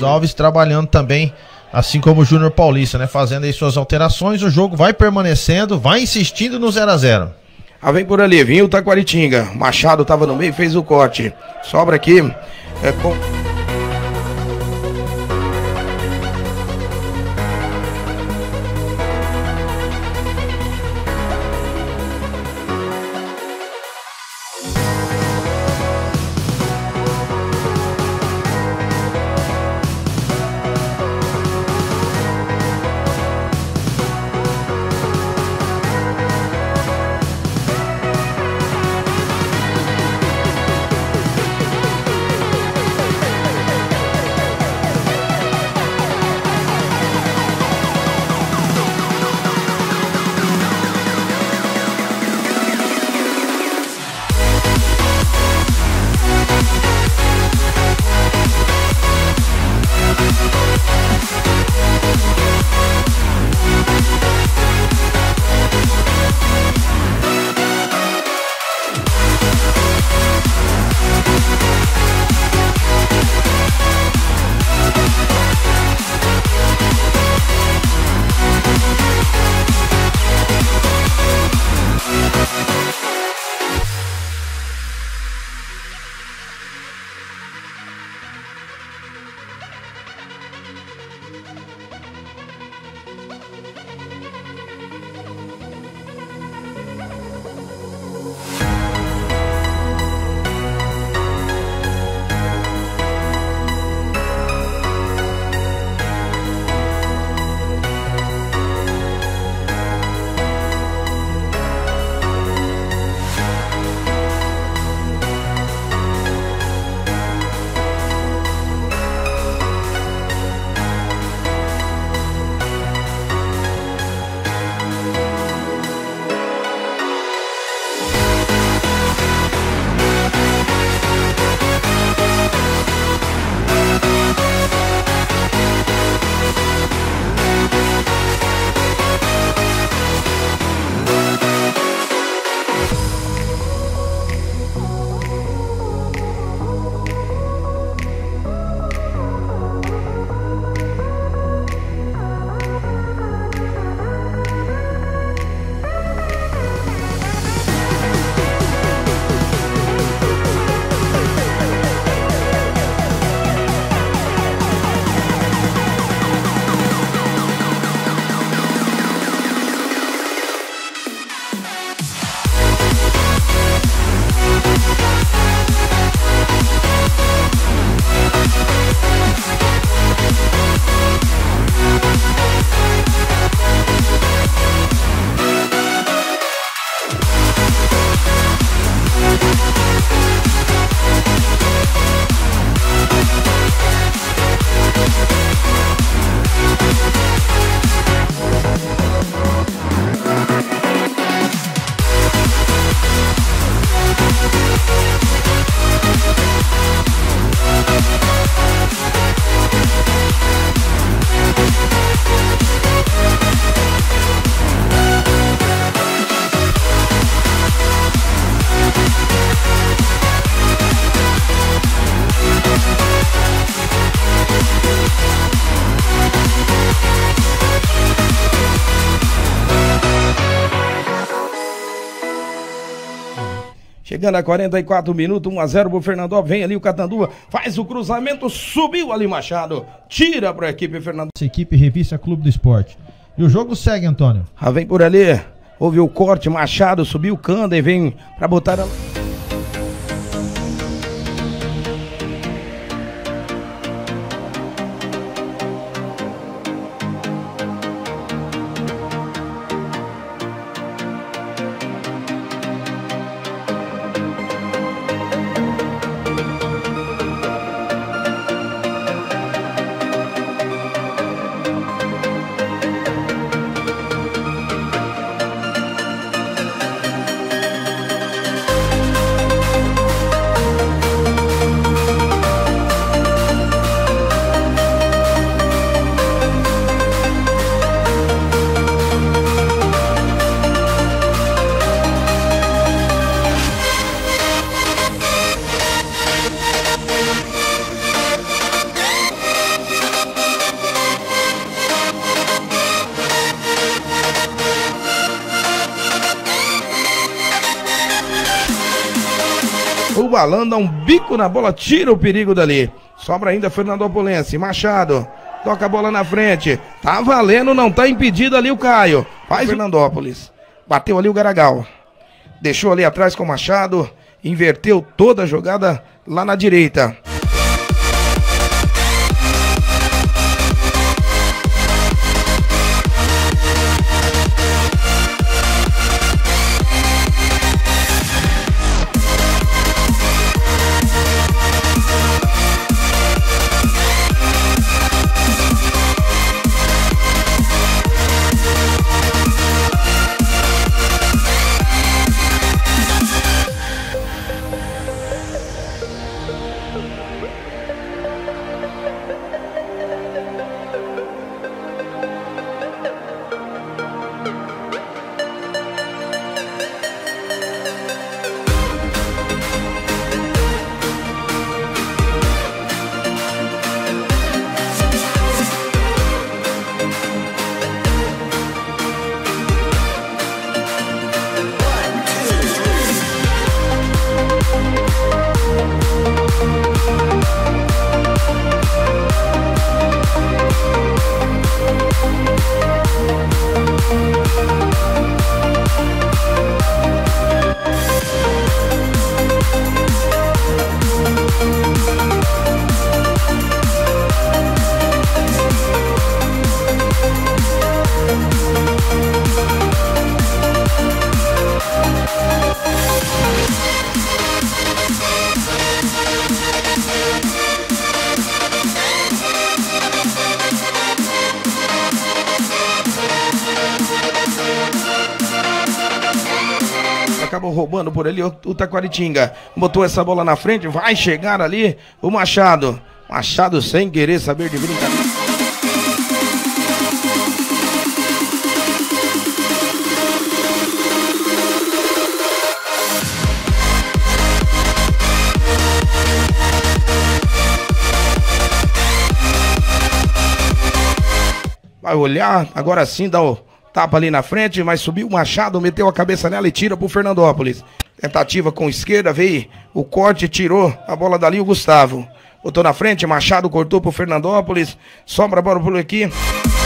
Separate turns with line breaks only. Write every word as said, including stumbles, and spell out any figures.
Vinícius Alves trabalhando também, assim como o Júnior Paulista, né? Fazendo aí suas alterações. O jogo vai permanecendo, vai insistindo no zero a zero.
Ah, vem por ali, vinha o Taquaritinga. Machado tava no meio, fez o corte. Sobra aqui. É com... Chegando a quarenta e quatro minutos, um a zero pro Fernando. Vem ali o Catanduva, faz o cruzamento, subiu ali Machado, tira para a equipe Fernando.
Essa equipe Revista Clube do Esporte. E o jogo segue, Antônio.
Ah, vem por ali, houve o corte, Machado subiu, Canda e vem para botar a... balão, dá um bico na bola, tira o perigo dali. Sobra ainda Fernandópolis, Machado. Toca a bola na frente. Tá valendo, não tá impedido ali o Caio. Faz Fernandópolis. Bateu ali o Garagal. Deixou ali atrás com o Machado. Inverteu toda a jogada lá na direita. Acabou roubando por ali o, o Taquaritinga. Botou essa bola na frente, vai chegar ali o Machado. Machado sem querer saber de brincadeira. Vai olhar, agora sim dá o tapa ali na frente, mas subiu o Machado, meteu a cabeça nela e tira pro Fernandópolis. Tentativa com esquerda, veio o corte, tirou a bola dali o Gustavo. Botou na frente, Machado cortou pro Fernandópolis, sobra a bola por aqui.